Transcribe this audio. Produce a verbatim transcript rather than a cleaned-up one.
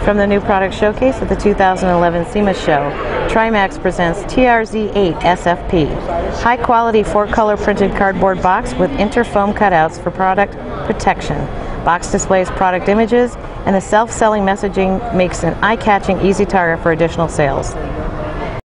From the new product showcase at the two thousand eleven SEMA show, TRIMAX presents T R Z eight S F P, high-quality four-color printed cardboard box with interfoam cutouts for product protection. Box displays product images, and the self-selling messaging makes an eye-catching, easy target for additional sales.